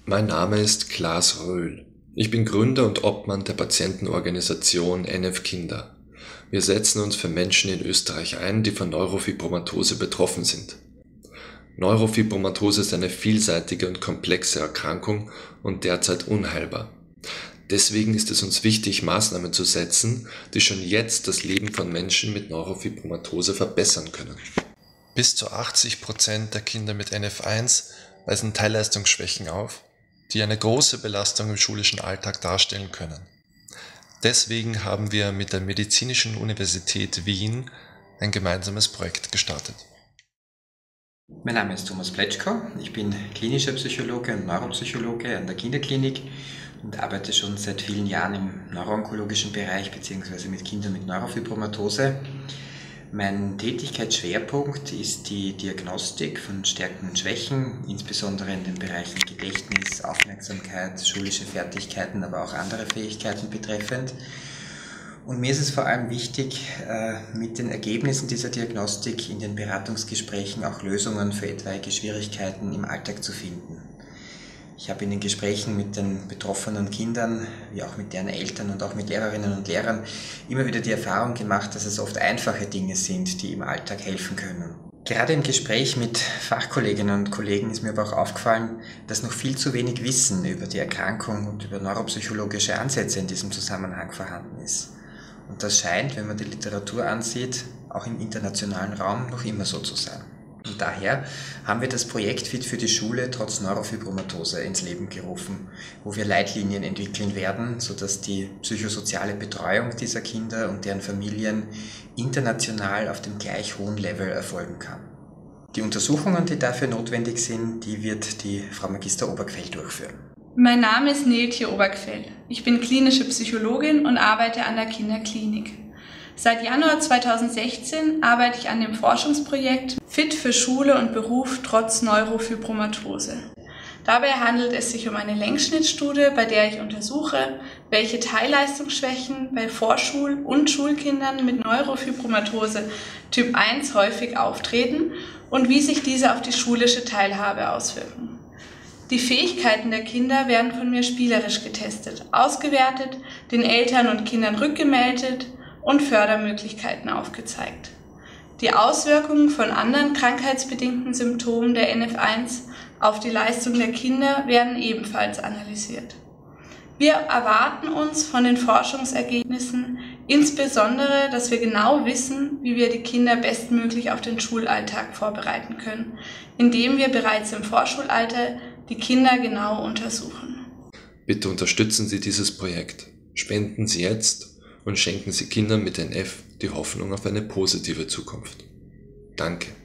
Mein Name ist Klaas Röhl. Ich bin Gründer und Obmann der Patientenorganisation NF Kinder. Wir setzen uns für Menschen in Österreich ein, die von Neurofibromatose betroffen sind. Neurofibromatose ist eine vielseitige und komplexe Erkrankung und derzeit unheilbar. Deswegen ist es uns wichtig, Maßnahmen zu setzen, die schon jetzt das Leben von Menschen mit Neurofibromatose verbessern können. Bis zu 80% der Kinder mit NF1 weisen Teilleistungsschwächen auf, die eine große Belastung im schulischen Alltag darstellen können. Deswegen haben wir mit der Medizinischen Universität Wien ein gemeinsames Projekt gestartet. Mein Name ist Thomas Pletschko, ich bin klinischer Psychologe und Neuropsychologe an der Kinderklinik und arbeite schon seit vielen Jahren im neuroonkologischen Bereich bzw. mit Kindern mit Neurofibromatose. Mein Tätigkeitsschwerpunkt ist die Diagnostik von Stärken und Schwächen, insbesondere in den Bereichen Gedächtnis, Aufmerksamkeit, schulische Fertigkeiten, aber auch andere Fähigkeiten betreffend. Und mir ist es vor allem wichtig, mit den Ergebnissen dieser Diagnostik in den Beratungsgesprächen auch Lösungen für etwaige Schwierigkeiten im Alltag zu finden. Ich habe in den Gesprächen mit den betroffenen Kindern, wie auch mit deren Eltern und auch mit Lehrerinnen und Lehrern immer wieder die Erfahrung gemacht, dass es oft einfache Dinge sind, die im Alltag helfen können. Gerade im Gespräch mit Fachkolleginnen und Kollegen ist mir aber auch aufgefallen, dass noch viel zu wenig Wissen über die Erkrankung und über neuropsychologische Ansätze in diesem Zusammenhang vorhanden ist. Und das scheint, wenn man die Literatur ansieht, auch im internationalen Raum noch immer so zu sein. Und daher haben wir das Projekt Fit für die Schule trotz Neurofibromatose ins Leben gerufen, wo wir Leitlinien entwickeln werden, sodass die psychosoziale Betreuung dieser Kinder und deren Familien international auf dem gleich hohen Level erfolgen kann. Die Untersuchungen, die dafür notwendig sind, die wird die Frau Magister Obergfell durchführen. Mein Name ist Neeltje Obergfell. Ich bin klinische Psychologin und arbeite an der Kinderklinik. Seit Januar 2016 arbeite ich an dem Forschungsprojekt Fit für Schule und Beruf trotz Neurofibromatose. Dabei handelt es sich um eine Längsschnittstudie, bei der ich untersuche, welche Teilleistungsschwächen bei Vorschul- und Schulkindern mit Neurofibromatose Typ 1 häufig auftreten und wie sich diese auf die schulische Teilhabe auswirken. Die Fähigkeiten der Kinder werden von mir spielerisch getestet, ausgewertet, den Eltern und Kindern rückgemeldet und Fördermöglichkeiten aufgezeigt. Die Auswirkungen von anderen krankheitsbedingten Symptomen der NF1 auf die Leistung der Kinder werden ebenfalls analysiert. Wir erwarten uns von den Forschungsergebnissen insbesondere, dass wir genau wissen, wie wir die Kinder bestmöglich auf den Schulalltag vorbereiten können, indem wir bereits im Vorschulalter die Kinder genau untersuchen. Bitte unterstützen Sie dieses Projekt. Spenden Sie jetzt und schenken Sie Kindern mit NF die Hoffnung auf eine positive Zukunft. Danke.